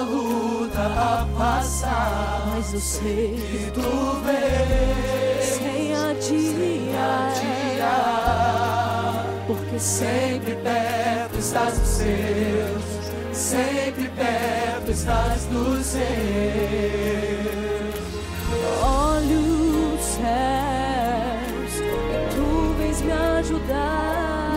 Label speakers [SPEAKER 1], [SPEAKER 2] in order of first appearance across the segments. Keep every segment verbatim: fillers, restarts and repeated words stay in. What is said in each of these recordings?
[SPEAKER 1] luta a passar,
[SPEAKER 2] mas eu sei
[SPEAKER 1] que tu vês
[SPEAKER 2] sem adiar, porque
[SPEAKER 1] sempre perto estás dos seus, sempre perto estás dos seus.
[SPEAKER 2] olho os céus e tu vens me ajudar.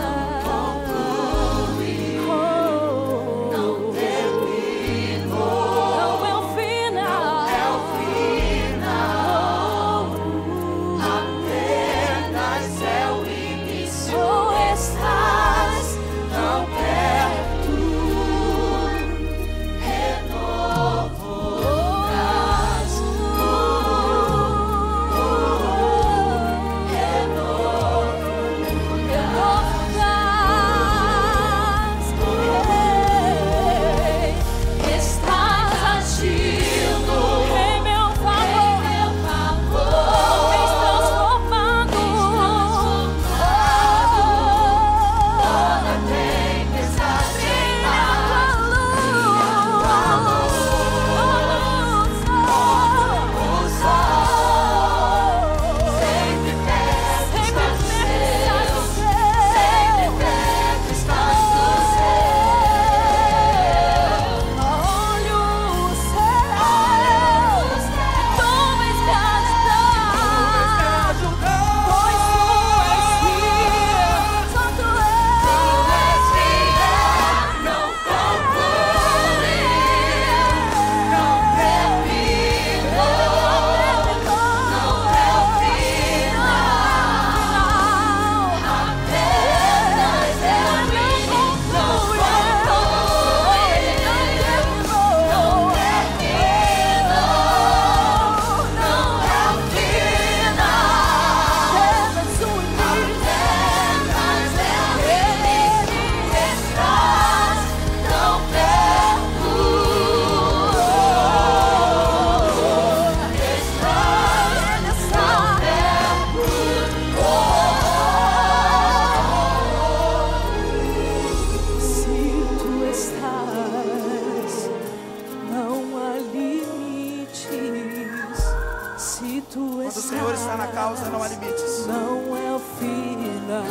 [SPEAKER 1] Quando o Senhor está na causa, não há limites.
[SPEAKER 2] Não é o final.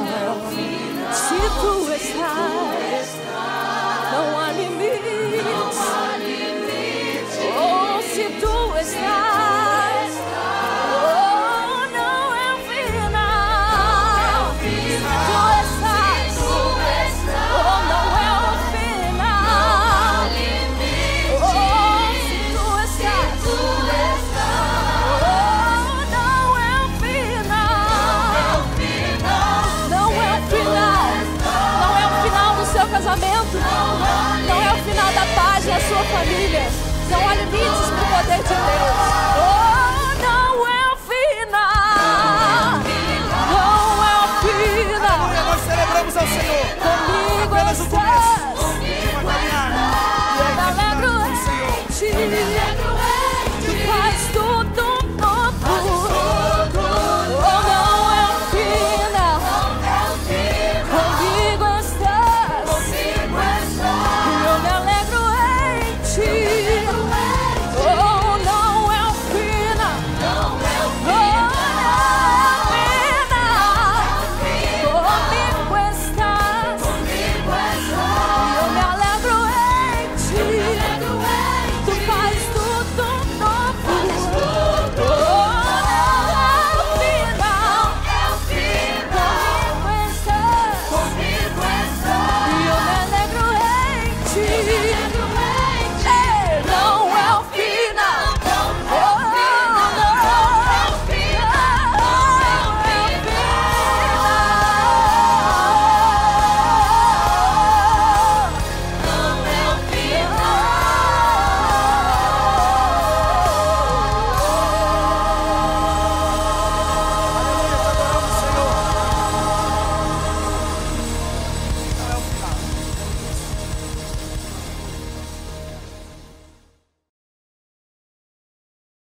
[SPEAKER 2] Se tu estás, não há limites. Oh, se tu estás, oh, não é o final. Se tu estás, oh, não é o final. Oh, se tu estás, casamento, não é o final da paz na sua família. Não há limites para o poder de Deus. Oh!